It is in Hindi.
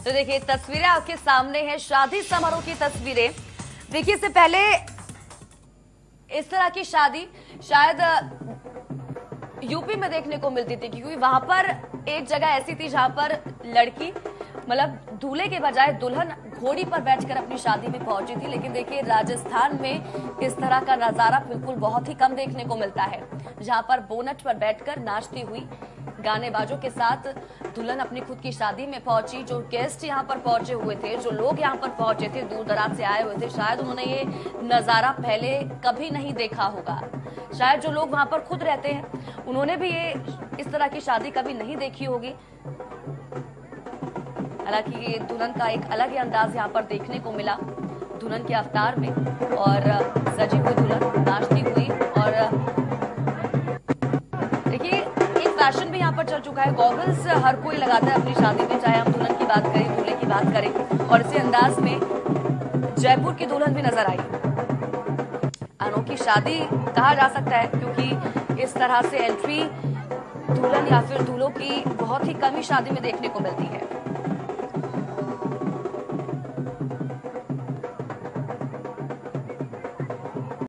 तो देखिए तस्वीरें आपके सामने हैं, शादी समारोह की तस्वीरें। देखिए इससे पहले इस तरह की शादी शायद यूपी में देखने को मिलती थी, क्योंकि वहां पर एक जगह ऐसी थी जहां पर लड़की मतलब दूल्हे के बजाय दुल्हन घोड़ी पर बैठकर अपनी शादी में पहुंची थी। लेकिन देखिए राजस्थान में इस तरह का नजारा बिल्कुल बहुत ही कम देखने को मिलता है, जहां पर बोनट पर बैठकर नाचती हुई गाने बाजों के साथ दुल्हन अपनी खुद की शादी में पहुंची। जो गेस्ट यहाँ पर पहुंचे हुए थे, जो लोग यहाँ पर पहुंचे थे, दूर दराज से आए हुए थे, शायद उन्होंने ये नजारा पहले कभी नहीं देखा होगा। शायद जो लोग वहां पर खुद रहते हैं उन्होंने भी ये इस तरह की शादी कभी नहीं देखी होगी। हालांकि दुल्हन का एक अलग ही अंदाज यहाँ पर देखने को मिला, दुल्हन के अवतार में, और सजी हुई दुल्हन नाचती हुई। और देखिए एक फैशन भी यहाँ पर चल चुका है, गॉगल्स हर कोई लगाता है अपनी शादी में, चाहे हम दुल्हन की बात करें दूल्हे की बात करें। और इसी अंदाज में जयपुर की दुल्हन भी नजर आई। अनोखी शादी कहा जा सकता है, क्योंकि इस तरह से एंट्री दुल्हन या फिर दूल्हों की बहुत ही कम ही शादी में देखने को मिलती है।